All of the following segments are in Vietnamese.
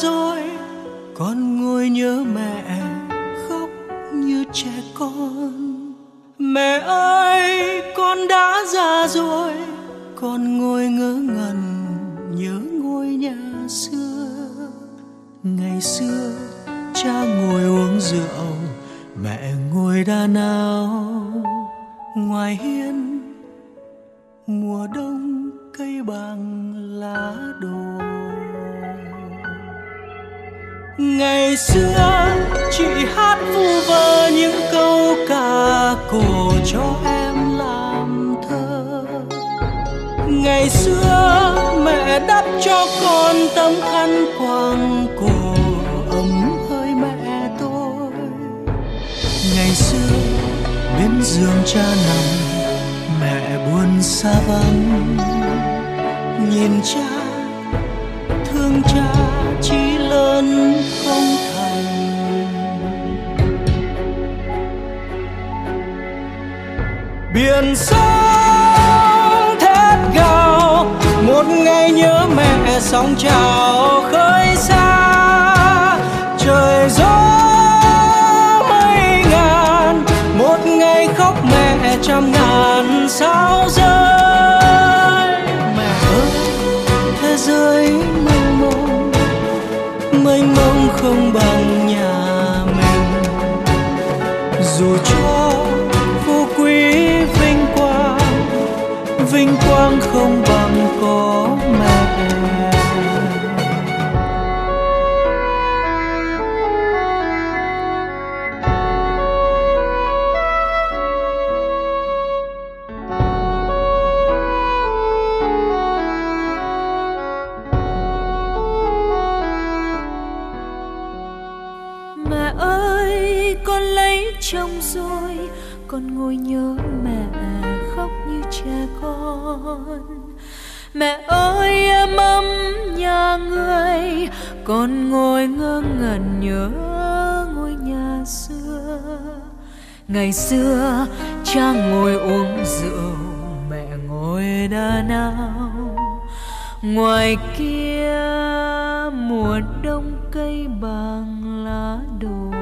rồi, con ngồi nhớ mẹ khóc như trẻ con. Mẹ ơi, con đã già rồi, con ngồi ngớ ngẩn nhớ ngôi nhà xưa. Ngày xưa cha ngồi uống rượu, mẹ ngồi đan áo. Ngoài hiên mùa đông cây bằng lá đổ. Ngày xưa chị hát vu vơ những câu ca cổ cho em làm thơ. Ngày xưa mẹ đắp cho con tấm khăn quàng cổ ấm hơi mẹ tôi. Ngày xưa bên giường cha nằm, mẹ buồn xa vắng. Nhìn cha thương cha chỉ lớn không thành. Biển sóng thét gào, một ngày nhớ mẹ sóng trào khơi xa. Trời gió mây ngàn, một ngày khóc mẹ trăm ngàn sao rơi. Mẹ ơi, thế giới mênh mông, mênh mông không bằng nhà mình. Dù cho phú quý vinh quang không bằng có mẹ. Mẹ ơi, con lấy chồng rồi, con ngồi nhớ mẹ khóc như trẻ con. Mẹ ơi, em ấm nhà người, con ngồi ngơ ngẩn nhớ ngôi nhà xưa. Ngày xưa cha ngồi uống rượu, mẹ ngồi đan áo. Ngoài kia mùa đông cây bằng lá đổ.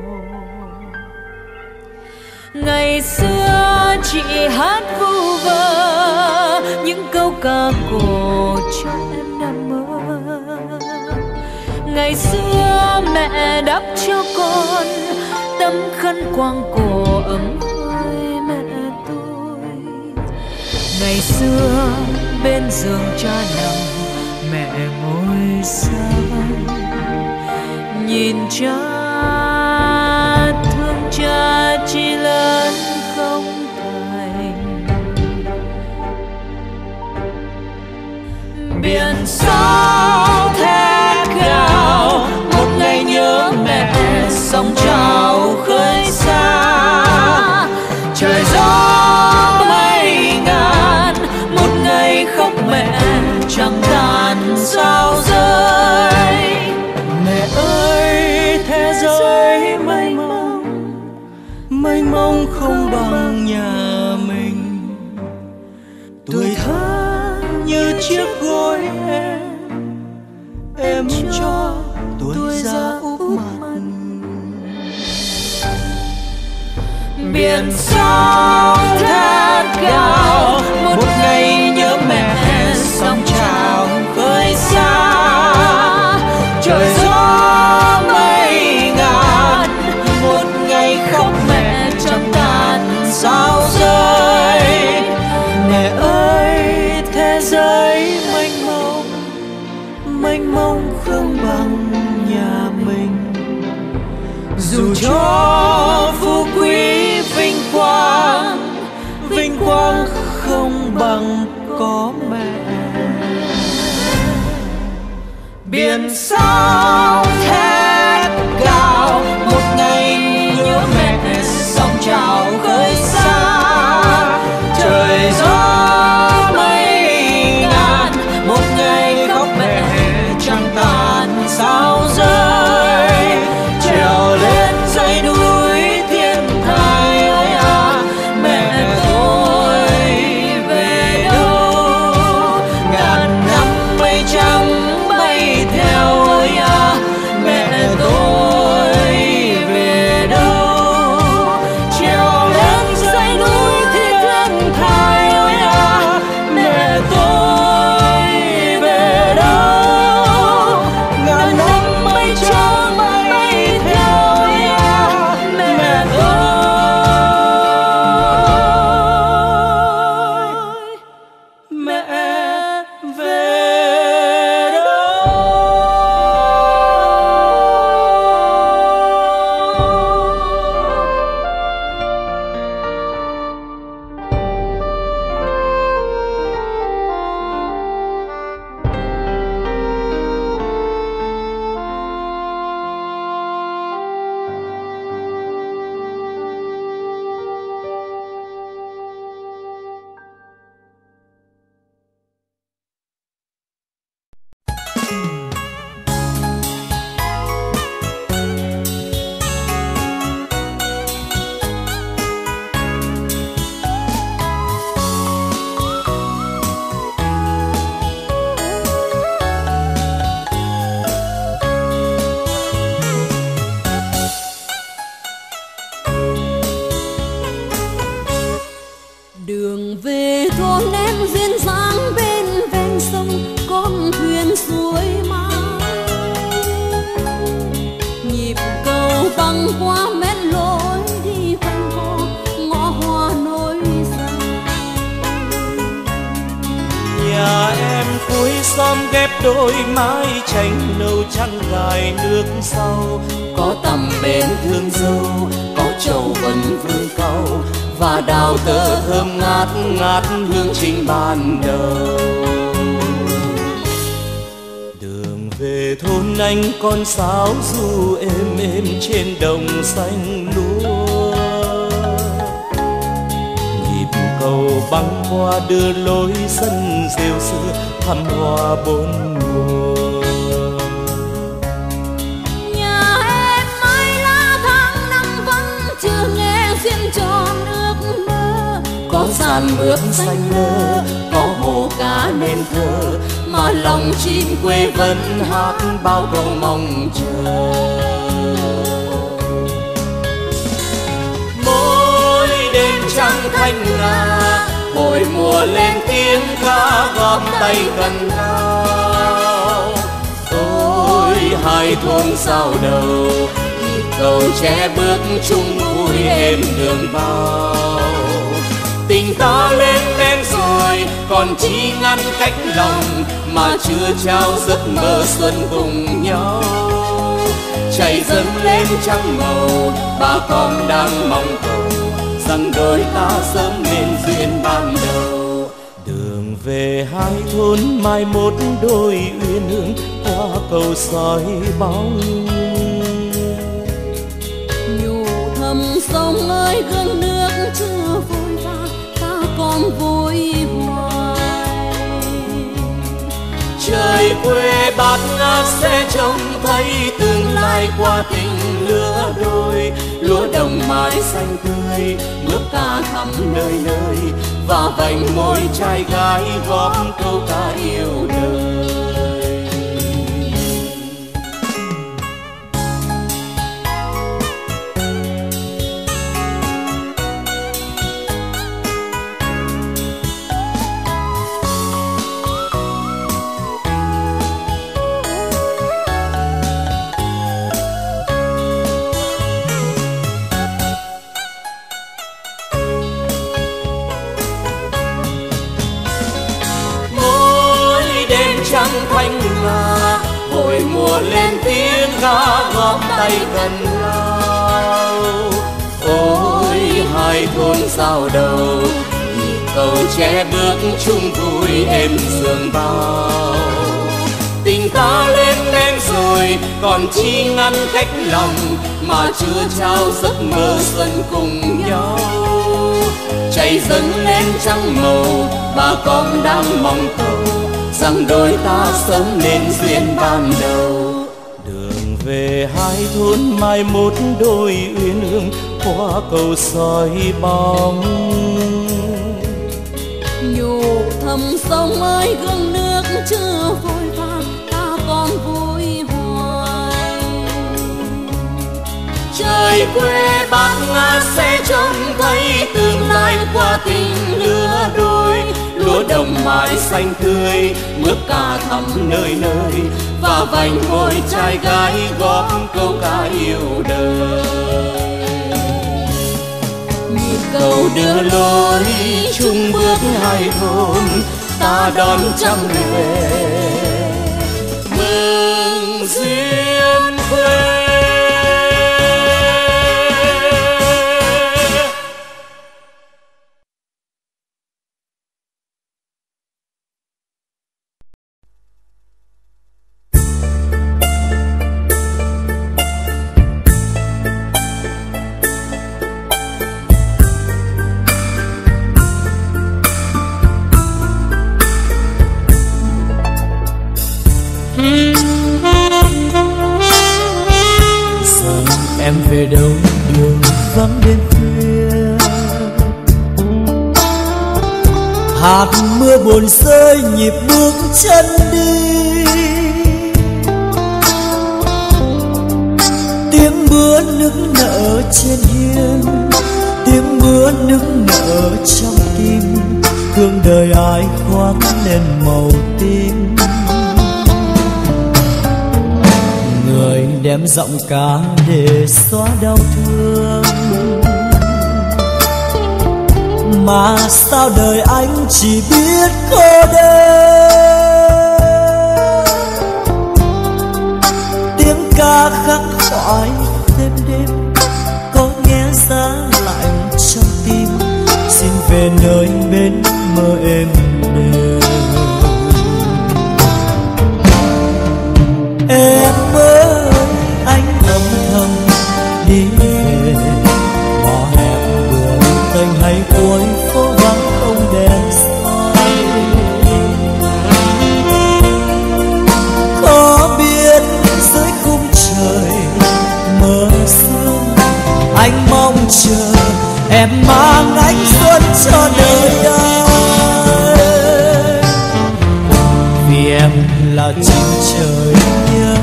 Ngày xưa chị hát vu vơ những câu ca cổ cho em nằm mơ. Ngày xưa mẹ đắp cho con tấm khăn quàng cổ ấm hơi mẹ tôi. Ngày xưa bên giường cha nằm, mẹ ngồi xa vắng. Nhìn cha thương cha chỉ lớn không thành. Biển sóng thét gào, một ngày nhớ mẹ sóng trào khơi xa. Trời gió mây ngàn, một ngày khóc mẹ chẳng tàn sao rơi. Mẹ ơi, thế giới mênh mông không bằng nhà mình. Tuổi thơ như chiếc gối em cho tuổi già úp mặt. Biển sóng thét gào, một ngày nhớ mẹ sóng trào khơi xa. Trời gió mây ngàn, một ngày khóc mẹ chẳng tàn sao rơi. Mẹ ơi, thế giới mênh mông không bằng nhà mình. Dù cho phú quý vinh quang không bằng có mẹ. Biển sóng thét gào, một ngày nhớ mẹ sóng trào khơi xa. Trời gió mây ngàn, một ngày khóc mẹ chẳng tàn sao rơi. Trèo lên dãy núi thiên thai ơi à, mẹ tôi về đâu? Ngàn năm mây trắng bay theo ơi à, mây trắng bay theo em. Mẹ ơi, mẹ về đâu? Đường về thôn em duyên dáng bên ven sông, con thuyền suối mang nhịp cầu băng qua mét lối đi quanh co ngõ hoa nối dài. Nhà em cuối xóm ghép đôi mái tranh nâu trắng gài nước sau, có tầm bến thương dâu, có trầu vân vương cầu và đào tơ thơm ngát ngát hương trình ban đầu. Đường về thôn anh con sáo ru êm êm trên đồng xanh lúa, nhịp cầu băng qua đưa lối sân rêu xưa thăm hoa bốn mùa. Nhà em mai lá tháng năm vẫn chưa nghe duyên tròn ước mơ, Có sàn mướp xanh lơ, có hồ cá nên thơ, mà lòng chim quê vẫn hát bao câu mong chờ. Mỗi đêm trăng thanh ngà, hồi mùa lên tiếng ca gom tay gần nhau. Ôi hai thôn giao đầu, nhịp cầu che bước chung vui êm đường bao. Tình ta lên men rồi, còn chỉ ngăn cách lòng, mà chưa trao giấc mơ xuân cùng nhau. Chảy dâng lên trăng màu, bà con đang mong cầu rằng đôi ta sớm nên duyên ban đầu. Đường về hai thôn mai một đôi uyên ương qua cầu soi bóng. nhủ thầm sông ơi gương nước chưa vội vã, ta còn vui hoài. Trời quê bát ngát sẽ trông thấy tương lai qua tình lứa đôi. Lúa đồng mái xanh tươi, bước ca khắp nơi nơi, và vành môi trai gái góp câu ca yêu đời. Trăng thanh ngà, hồi mùa lên tiếng ca góp tay gần nhau. Ôi hai thôn giao đầu, nhịp cầu che bước chung vui êm sương bao. Tình ta lên men rồi, còn chỉ ngăn cách lòng, mà chưa trao giấc mơ xuân cùng nhau. Chảy dâng lên trăng màu, bà con đang mong cầu rằng đôi ta sớm nên duyên ban đầu. Đường về hai thôn mai một đôi uyên ương qua cầu soi bóng. nhủ thầm sông ơi gương nước chưa vội vã, ta còn vui hoài. Trời quê bát ngát sẽ trông thấy tương lai qua tình lứa đôi. lúa đồng mãi xanh tươi, mướp cà thắm nơi nơi và vành môi trai gái góp câu ca yêu đời. Nhịp cầu đưa lối chung bước hai thôn, ta đón trăm về mừng duyên quê. Em về đâu đường vắng đêm khuya, hạt mưa buồn rơi nhịp bước chân đi. Tiếng mưa nức nở trên hiên, tiếng mưa nức nở trong tim, thương đời ai khoác lên màu tím. Người đem giọng ca để xóa đau thương, mà sao đời anh chỉ biết cô đơn. Tiếng ca khắc khoải đêm đêm có nghe giá lạnh trong tim, xin về nơi bên mơ êm đềm. Em ơi anh âm thầm đi về, bỏ hẹn buồn tênh hay cuối phố vắng không đèn soi. Có biết dưới khung trời mơ sương, anh mong chờ em mang ánh xuân cho đời ơi. Vì em là chim trời nhớ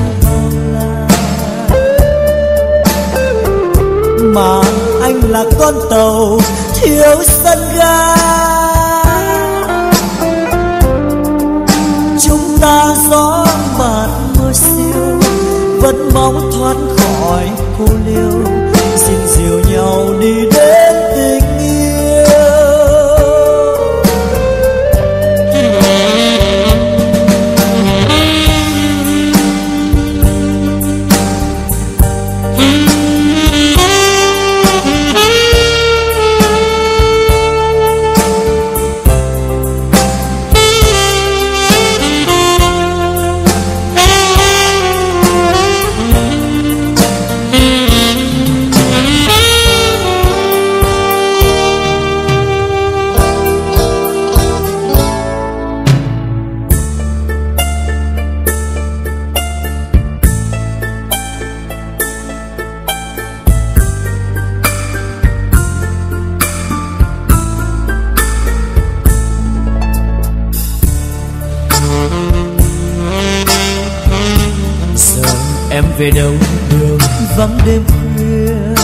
mà anh là con tàu thiếu sân ga. Chúng ta gió bạt mưa siêu, vẫn mong thoát khỏi cô liêu, xin dìu nhau đi đến tình yêu. Em về đâu đường vắng đêm khuya,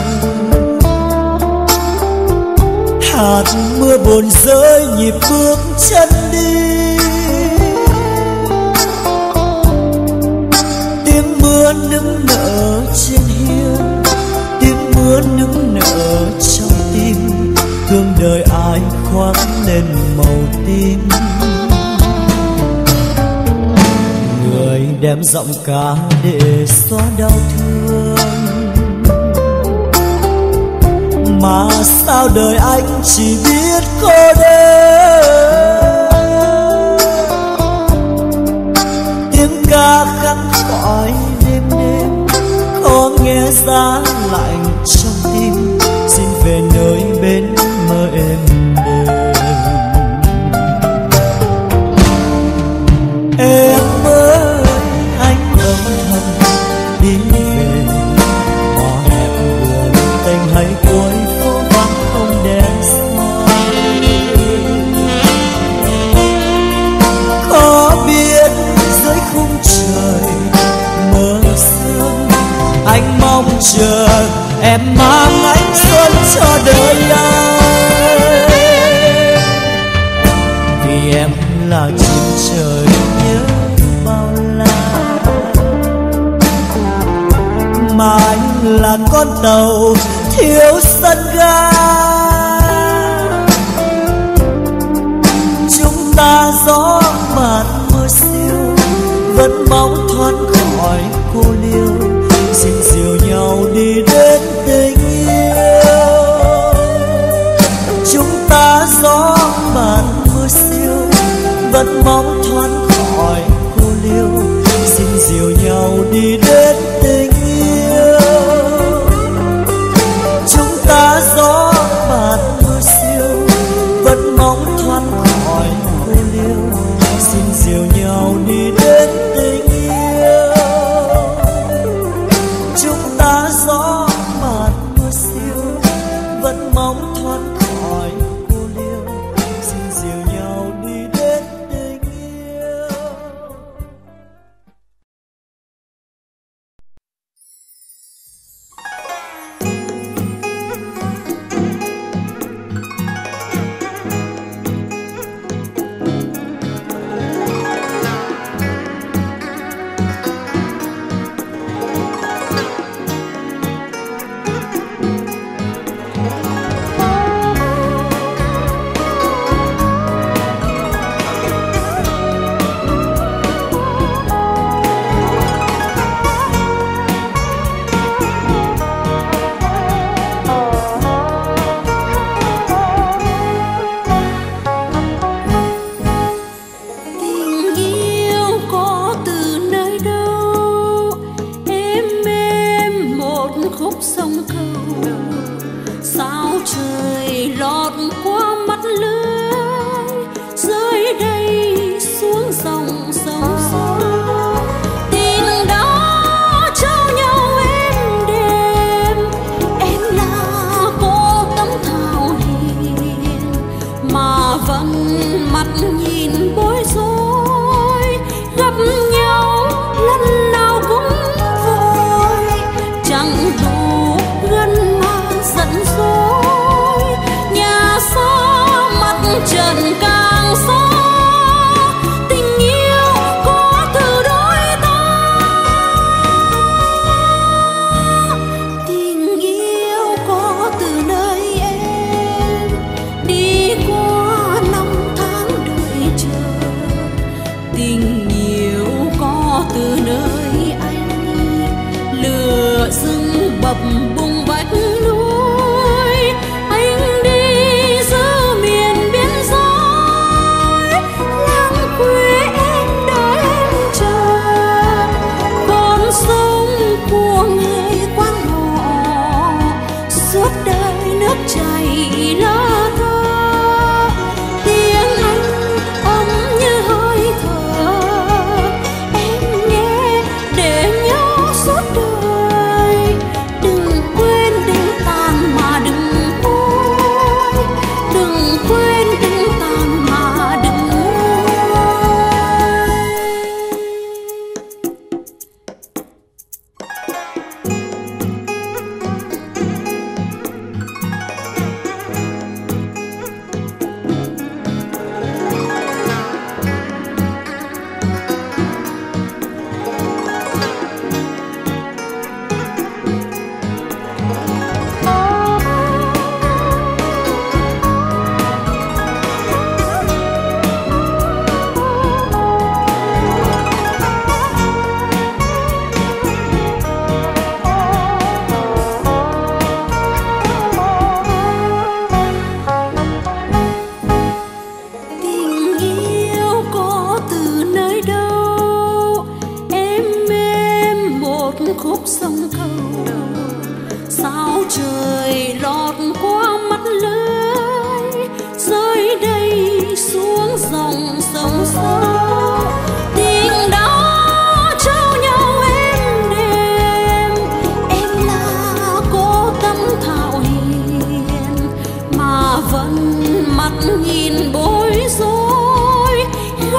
hạt mưa buồn rơi nhịp bước chân đi. Tiếng mưa nức nở trên hiên, tiếng mưa nức nở trong tim, thương đời ai khoác lên màu tím. Người đem giọng ca để xóa đau thương, mà sao đời anh chỉ biết cô đơn. Tiếng ca khắc khoải đêm đêm có nghe giá lạnh trong tim, xin về nơi bên mơ êm đềm. Em ơi anh âm thầm đi về, bỏ hẹn buồn tênh hay cuối phố vắng không đèn soi. Có biết dưới khung trời mơ sương, anh mong chờ em mang ánh xuân cho đời anh. Vì mà anh là con tàu thiếu sân ga. Chúng ta gió màn mưa siêu vẫn bóng thoát khỏi cô liêu, xin dìu nhau đi đến tình yêu. Chúng ta gió màn mưa siêu vẫn bóng thoát khỏi cô liêu, xin dìu nhau đi đến tình yêu. Chúng ta gió màn mưa siêu vẫn bóng thoát khỏi cô liêu, xin dìu nhau đi đến tình yêu. Chúng ta gió màn mưa siêu vẫn bóng thoát khỏi cô liêu, xin dìu nhau đi đến tình yêu.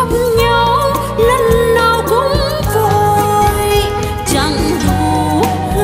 Lần nào cũng vội chẳng đủ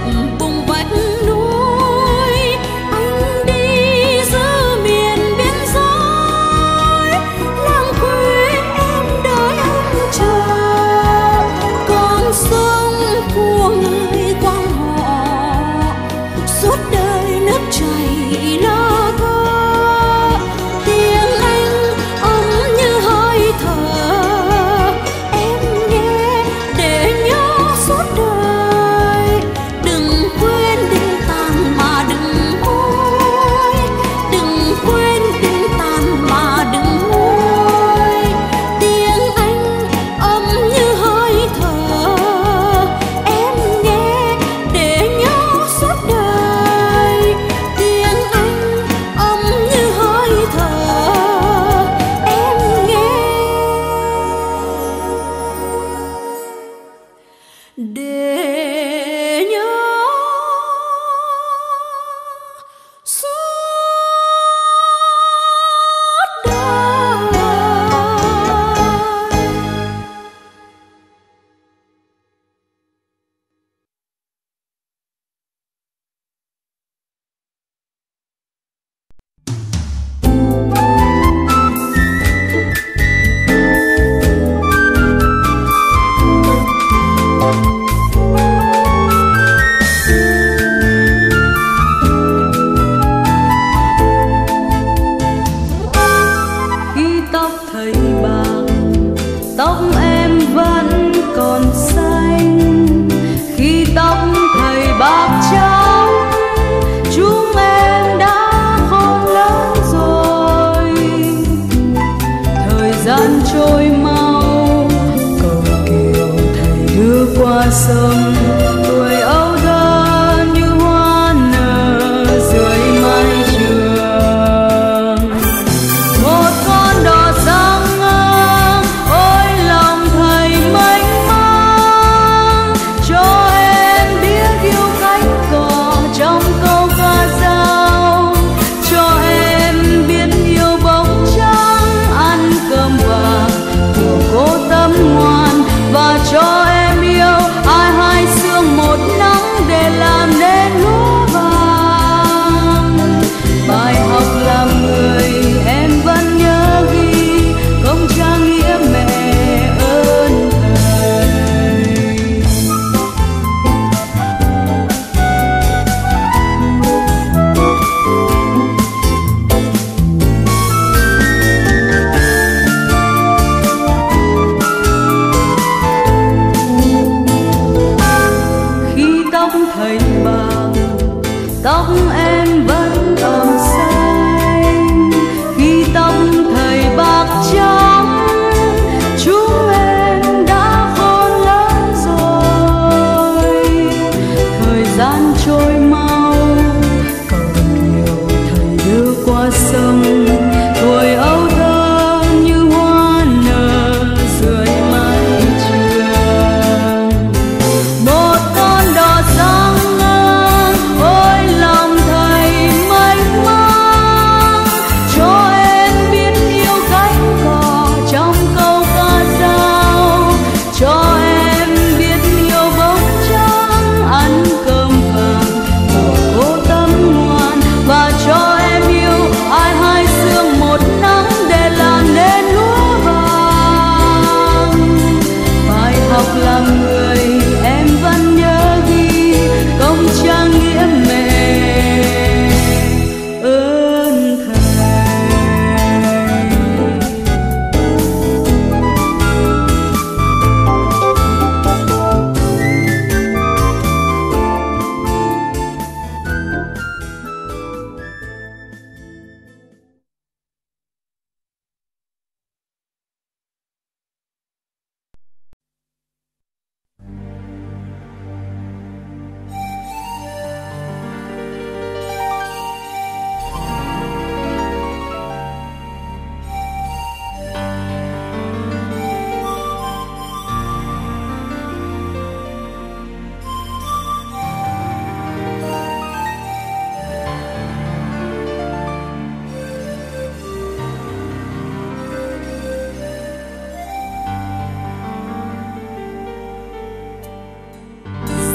vùng vách núi, anh đi giữa miền biên giới. Làng quê em đợi anh chờ, con sông của người quan họ suốt đời nước chảy lá thơ. Tiếng anh ấm như hơi thở, em nghe để nhớ suốt đời. Đừng quên tình tàn mà đừng nguôi, đừng quên tình tàn mà đừng nguôi. Tiếng anh ấm như hơi thở, em nghe để nhớ suốt đời. Tiếng anh ấm như hơi thở, em nghe để nhớ suốt đời. Khi tóc thầy bạc, tóc em vẫn còn xanh. Khi tóc thầy bạc trắng, chúng em đã khôn lớn rồi. Thời gian trôi mau, cầu kiều thầy đưa qua sông. Tuổi ấu thơ như hoa nở dưới mái trường. Một con đò sang ngang, ôi lòng thầy mênh mang, cho em biết yêu cánh cỏ trong câu ca dao, cho em biết yêu bóng trắng ăn cơm vàng của cô Tâm Ngoan, và cho em yêu ai hay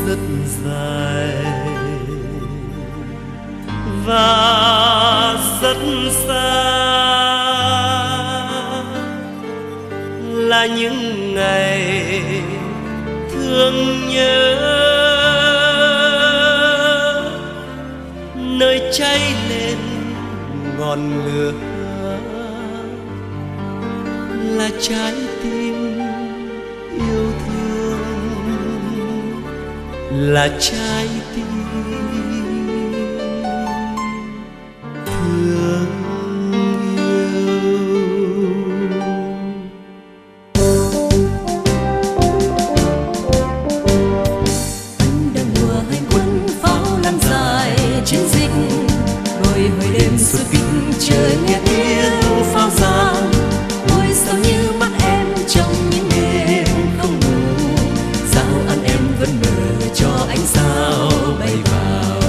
rất dài và rất xa, là những ngày thương nhớ nơi cháy lên ngọn lửa, là trái tim yêu thương, là trái tim thương suốt kính trời nghe tiếng pháo giang, ngôi sao như mắt em trong những đêm không ngủ, sao ăn em vẫn mơ cho ánh sao bay vào.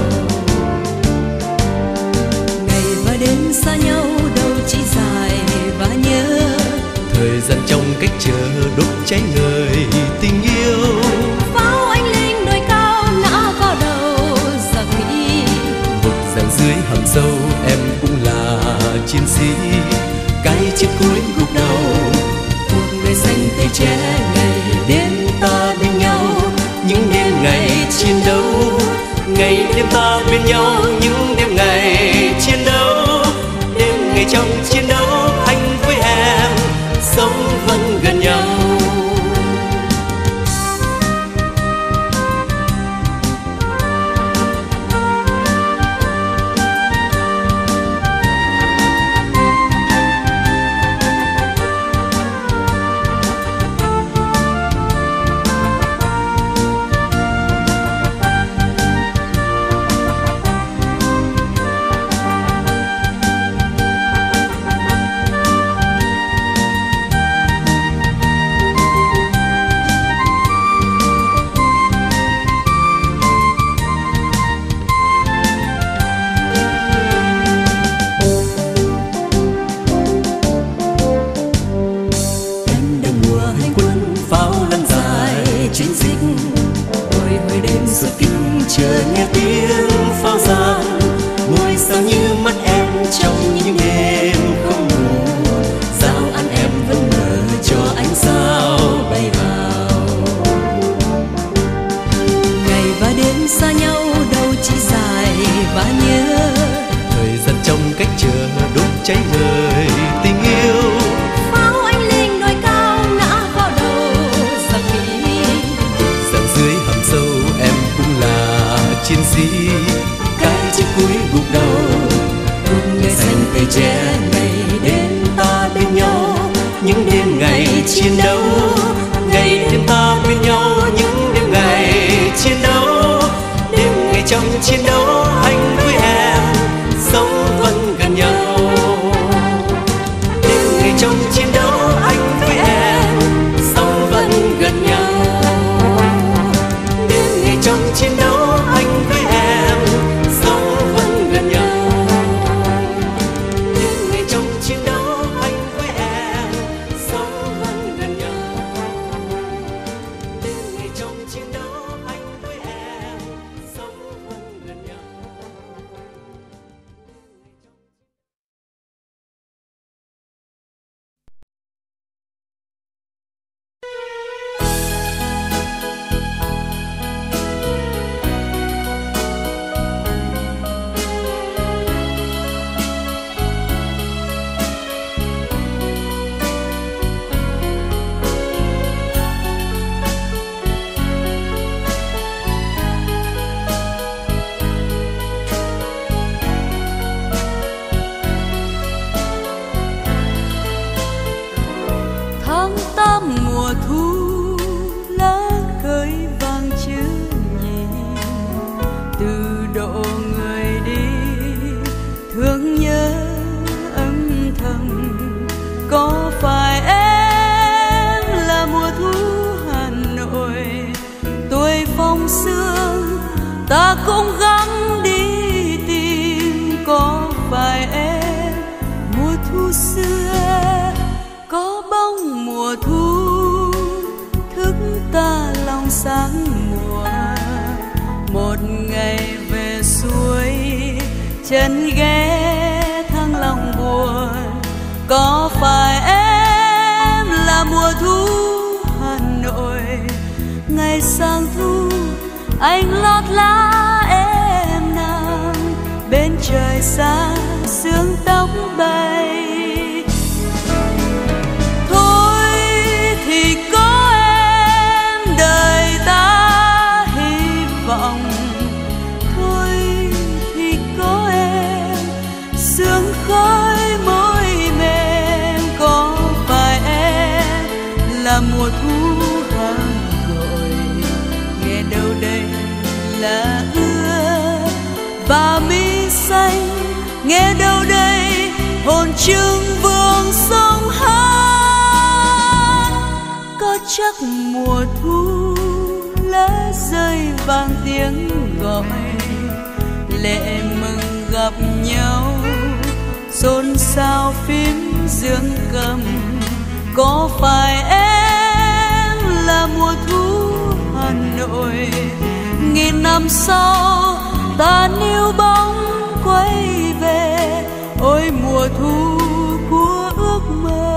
Ngày và đêm xa nhau đâu chỉ dài và nhớ, thời gian trong cách chờ đốt cháy ngời tình yêu. pháo anh lên đồi cao nã vào đầu giặc Mỹ, Vực dàn dưới hầm sâu em cũng là chiến sĩ, cái chiếc cuối gục đầu. Cuộc đời xanh tươi trẻ ngày đêm ta bên nhau, những đêm ngày chiến đấu, ngày đêm ta bên nhau, những đêm ngày chiến đấu, đêm ngày trong chiến đấu anh với em sống vẫn gần nhau. Chờ nghe tiếng pháo giang, ngôi sao như mắt em trong những đêm không ngủ, sao ăn em vẫn mơ cho ánh sao bay vào. ngày và đêm xa nhau đâu chỉ dài và nhớ, thời gian trong cách chờ đốt cháy ngời tình yêu. pháo anh lên đồi cao nã vào đầu giặc Mỹ, Dàn dưới hầm sâu em cũng là chiến sĩ, cái chiếc cuối gục đầu. Cuộc đời xanh tươi trẻ ngày đêm ta bên nhau, những đêm ngày chiến đấu, ngày đêm ta bên nhau, những đêm ngày chiến đấu, đêm ngày trong chiến đấu anh với em sống vẫn gần nhau. Đêm ngày trong chiến đấu anh với em sống vẫn gần nhau. Đêm ngày trong chiến đấu anh với em sống vẫn gần nhau. Đêm ngày trong chiến đấu anh với em sống vẫn gần nhau. Đêm ngày trong chiến đấu anh với em sống vẫn gần nhau. Tháng 8 mùa thu lá khơi vàng chữ nhì, từ độ người đi thương nhớ âm thầm. Có phải em là mùa thu Hà Nội, tuổi phong sương ta cũng gắng đi tìm? Có phải em mùa thu xưa, có bóng mùa thu thức ta lòng sáng mùa? chân ghé thăng lòng buồn. Có phải em là mùa thu Hà Nội, ngày sang thu anh lót lá em nằm bên trời xa sương tóc bay. Thôi thì có em đời ta hy vọng, thôi thì có em sương khói môi mềm. Có phải em là mùa thu Hà Nội, nghe đâu đây là ưa và mi xanh, nghe đâu đây hồn trưng vương sông hát. Có chắc mùa thu lá rơi vang tiếng gọi, lệ mừng gặp nhau xôn xao phím dương cầm. Có phải em là mùa thu Hà Nội, nghìn năm sau ta níu bóng quay về. Ôi mùa thu của ước mơ.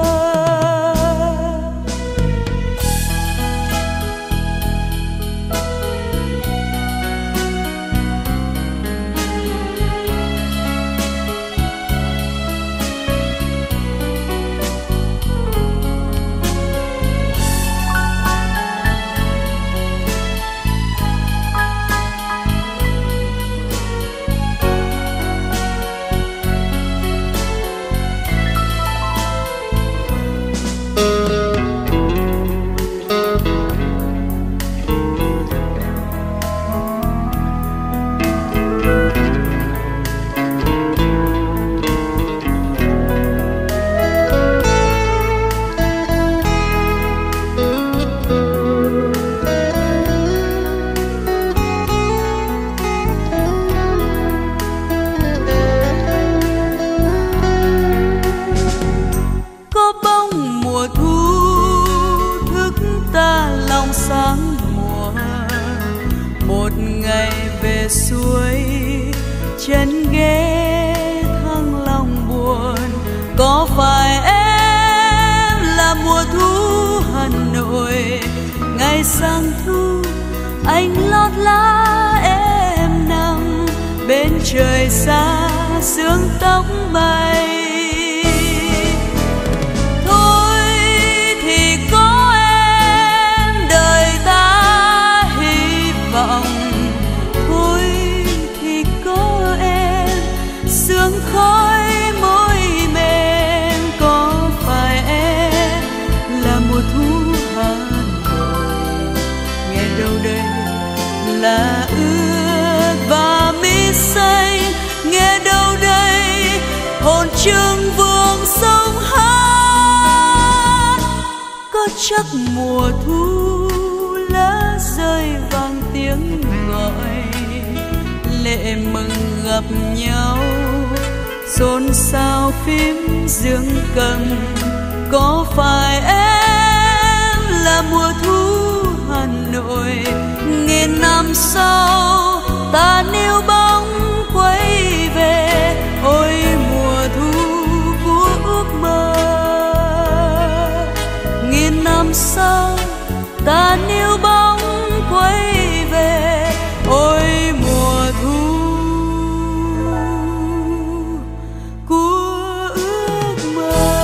Suối chân ghé thăng lòng buồn. Có phải em là mùa thu Hà Nội, ngày sang thu anh lót lá em nằm bên trời xa sương tóc bay. Thôi thì có em đời ta hy vọng, sương khói môi mềm. Có phải em là mùa thu Hà Nội, nghe đâu đây là ướt và mi xanh, nghe đâu đây hồn trưng vương sông hát. Có chắc mùa thu lá rơi vang tiếng gọi, lệ mừng gặp nhau xôn xao phím dương cầm. Có phải em là mùa thu Hà Nội, nghìn năm sau ta níu bóng quay về. Ôi mùa thu của ước mơ, nghìn năm sau ta níu bóng quay về. Ôi mùa thu của ước mơ.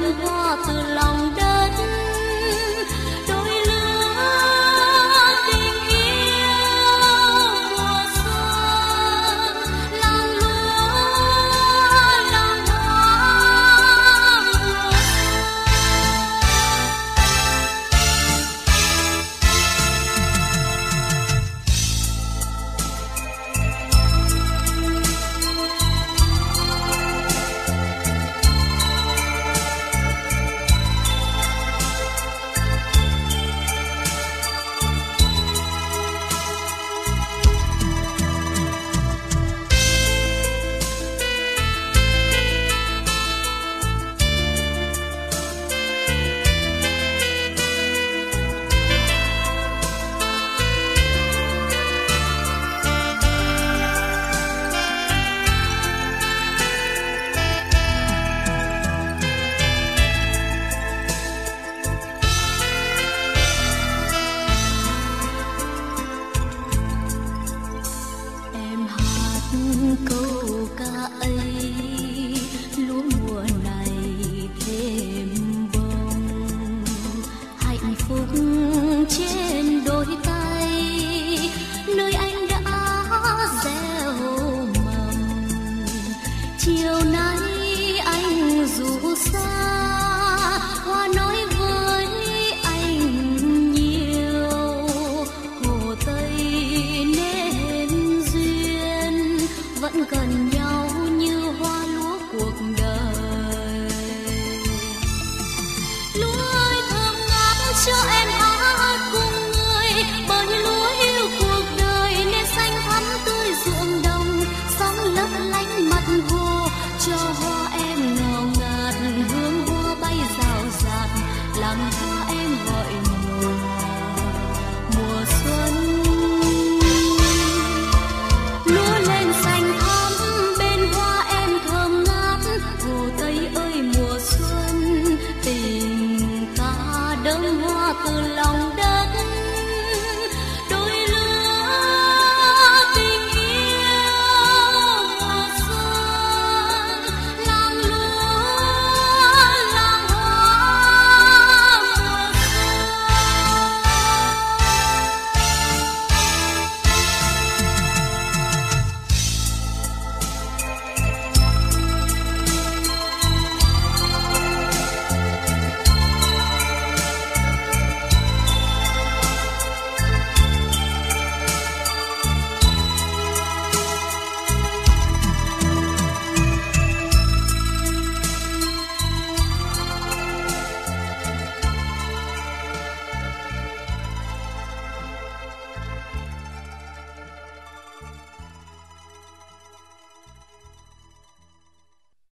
hoa từ lòng đất.